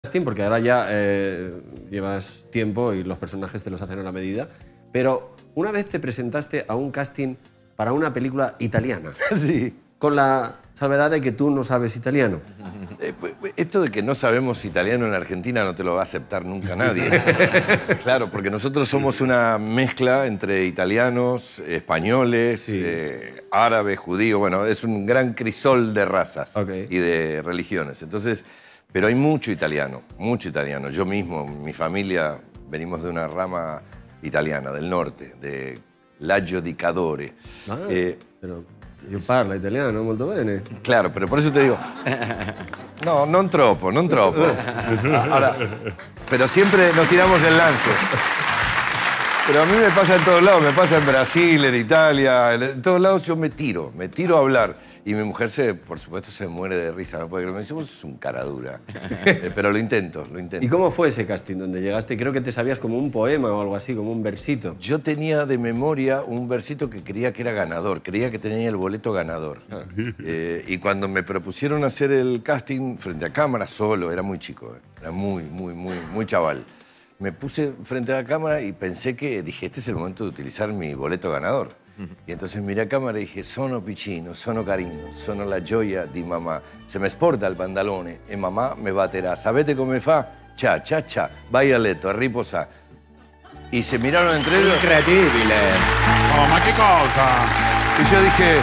casting, porque ahora ya llevas tiempo y los personajes te los hacen a la medida, pero una vez te presentaste a un casting para una película italiana. Sí. Con la salvedad de que tú no sabes italiano. Esto de que no sabemos italiano en Argentina no te lo va a aceptar nunca nadie. Claro, porque nosotros somos una mezcla entre italianos, españoles, Sí. árabes, judíos. Bueno, es un gran crisol de razas Okay. y de religiones. Entonces, pero hay mucho italiano, mucho italiano. Yo mismo, mi familia, venimos de una rama italiana, del norte, de Laggio di Cadore. Ah, pero io parlo italiano molto bene. Claro, pero por eso te digo... No, non troppo, non troppo. Ahora, pero siempre nos tiramos el lance. Pero a mí me pasa en todos lados, me pasa en Brasil, en Italia, en todos lados yo me tiro a hablar. Y mi mujer, por supuesto, se muere de risa, ¿no? Porque me dice, vos sos un cara dura. Pero lo intento, lo intento. ¿Y cómo fue ese casting donde llegaste? Creo que te sabías como un poema o algo así, como un versito. Yo tenía de memoria un versito que creía que era ganador, creía que tenía el boleto ganador. Y cuando me propusieron hacer el casting frente a cámara solo, era muy chico, era muy chaval. Me puse frente a la cámara y pensé que, dije, este es el momento de utilizar mi boleto ganador. Y entonces miré a cámara e dije, sono piccino, sono carino, sono la gioia di mamma. Se me sporta il pantalone e mamma mi batterà. Sapete come fa? Ciao, ciao, ciao, vai a letto, a riposare. Y se miraron entre ellos. Incredibile. Oh, ma che cosa? Y yo dije,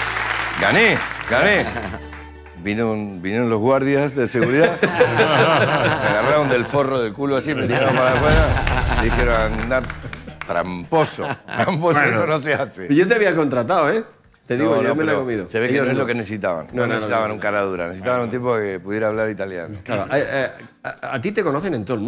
gané. Vinieron los guardias de seguridad, me agarraron del forro del culo así, me tiraron para afuera, dijeron, anda, tramposo, Bueno, eso no se hace. Yo te había contratado, ¿eh? Te digo, No, yo me lo he pero comido. Se ve que Ellos no es lo que necesitaban. No necesitaban un cara dura, necesitaban un tipo que pudiera hablar italiano. Claro, a ti te conocen en todo el mundo.